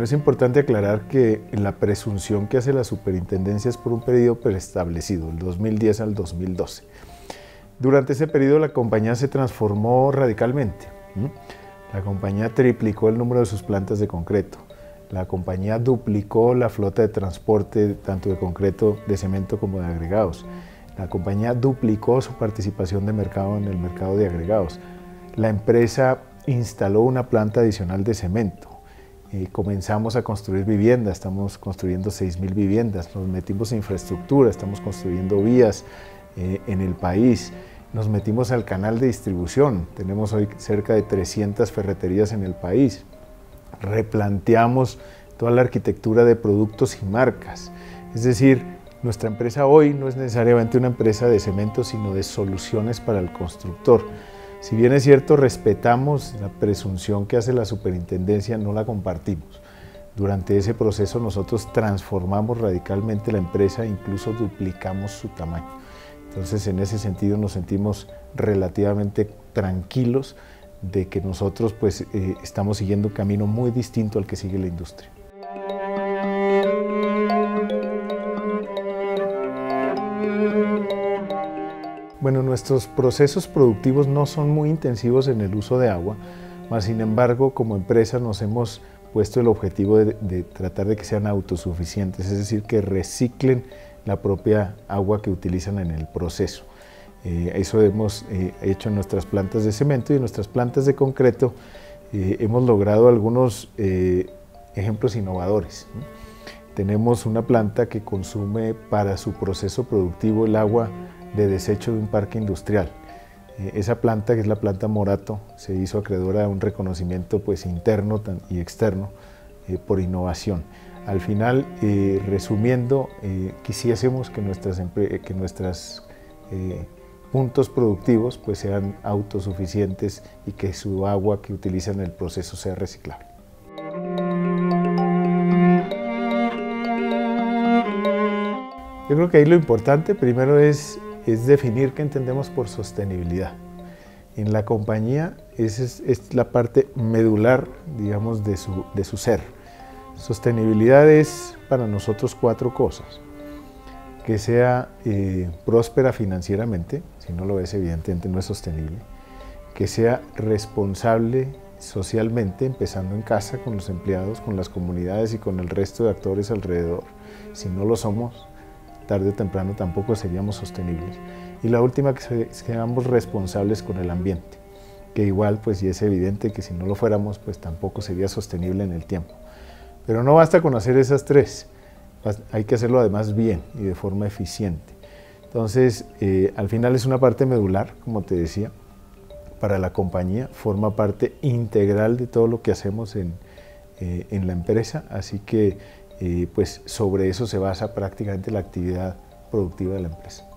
Bueno, es importante aclarar que la presunción que hace la superintendencia es por un periodo preestablecido, el 2010 al 2012. Durante ese periodo la compañía se transformó radicalmente. La compañía triplicó el número de sus plantas de concreto. La compañía duplicó la flota de transporte, tanto de concreto, de cemento como de agregados. La compañía duplicó su participación de mercado en el mercado de agregados. La empresa instaló una planta adicional de cemento. Comenzamos a construir viviendas, estamos construyendo 6.000 viviendas, nos metimos en infraestructura, estamos construyendo vías en el país, nos metimos al canal de distribución, tenemos hoy cerca de 300 ferreterías en el país, replanteamos toda la arquitectura de productos y marcas, es decir, nuestra empresa hoy no es necesariamente una empresa de cemento, sino de soluciones para el constructor. Si bien es cierto, respetamos la presunción que hace la superintendencia, no la compartimos. Durante ese proceso nosotros transformamos radicalmente la empresa e incluso duplicamos su tamaño. Entonces, en ese sentido nos sentimos relativamente tranquilos de que nosotros estamos siguiendo un camino muy distinto al que sigue la industria. Bueno, nuestros procesos productivos no son muy intensivos en el uso de agua, mas sin embargo, como empresa nos hemos puesto el objetivo de tratar de que sean autosuficientes, es decir, que reciclen la propia agua que utilizan en el proceso. Eso hemos hecho en nuestras plantas de cemento y en nuestras plantas de concreto hemos logrado algunos ejemplos innovadores. Tenemos una planta que consume para su proceso productivo el agua de desecho de un parque industrial. Esa planta, que es la planta Morato, se hizo acreedora a un reconocimiento interno y externo por innovación. Al final, resumiendo, quisiésemos que nuestros puntos productivos sean autosuficientes y que su agua que utilizan en el proceso sea reciclable. Yo creo que ahí lo importante primero es definir qué entendemos por sostenibilidad. En la compañía esa es la parte medular, digamos, de su ser. Sostenibilidad es para nosotros 4 cosas. Que sea próspera financieramente, si no lo es evidentemente no es sostenible. Que sea responsable socialmente, empezando en casa con los empleados, con las comunidades y con el resto de actores alrededor. Si no lo somos, tarde o temprano tampoco seríamos sostenibles. Y la última, que seamos responsables con el ambiente, que igual y es evidente que si no lo fuéramos tampoco sería sostenible en el tiempo. Pero no basta con hacer esas 3, hay que hacerlo además bien y de forma eficiente. Entonces, al final es una parte medular, como te decía, para la compañía, forma parte integral de todo lo que hacemos en la empresa, así que sobre eso se basa prácticamente la actividad productiva de la empresa.